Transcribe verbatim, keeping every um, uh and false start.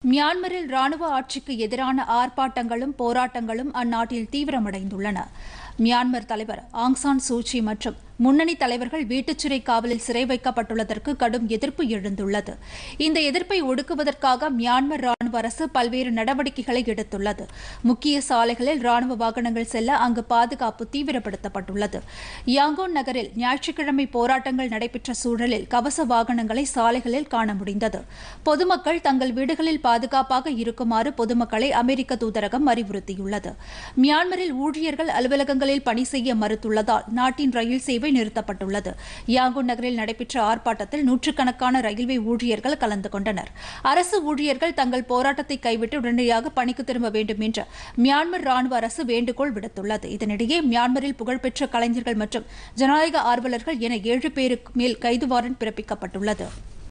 மியான்மரில் ராணுவ ஆட்சிக்கு எதிரான ஆர்ப்பாட்டங்களும் போராட்டங்களும் அந்நாட்டில் தீவிரமடைந்துள்ளன. மியான்மர் தலைவர் ஆங் சான் சூச்சி மற்றும் முன்னணி தலைவர்கள் வீட்டுச்சிறை காவலில் சிறை வைக்கப்பட்டுள்ளதற்கு கடும் எதிர்ப்பு எழுந்துள்ளது. இந்த எதிர்ப்பை ஒடுக்குவதற்காக மியான்மர் ராணுவ அரசு பல்வேறு நடவடிக்கைகளை எடுத்துள்ளது. முக்கிய சாலைகளில் ராணுவ வாகனங்கள் செல்ல அங்கு பாதுகாப்பு தீவிரப்படுத்தப்பட்டுள்ளது. யாங்கோன் நகரில் ஞாயிற்றுக்கிழமை போராட்டங்கள் நடைபெற்ற சூழலில் கவச வாகனங்களை சாலைகளில் காண முடிந்தது. பொதுமக்கள் தங்கள் வீடுகளில் பாதுகாப்பாக இருக்குமாறு பொதுமக்களை அமெரிக்க தூதரகம் அறிவுறுத்தியுள்ளது. மியான்மரில் ஊழியர்கள் அலுவலகங்களில் பணி செய்ய மறுத்துள்ளதால் நாட்டின் ரயில் சேவை நிறுத்தப்பட்டுள்ளது. யாங்கூன் நகரில் நடைபெற்ற ஆர்ப்பாட்டத்தில் நூற்றுக்கணக்கான ரயில்வே ஊழியர்கள் கலந்து கொண்டனர். அரசு ஊழியர்கள் தங்கள் போராட்டத்தை கைவிட்டு உடனடியாக பணிக்கு திரும்ப வேண்டும் என்று மியான்மர் ராணுவ அரசு வேண்டுகோள் விடுத்துள்ளது. இதனிடையே மியான்மரில் புகழ்பெற்ற கலைஞர்கள் மற்றும் ஜனநாயக ஆர்வலர்கள் என ஏழு பேருக்கு மேல் கைது வாரண்ட் பிறப்பிக்கப்பட்டுள்ளது.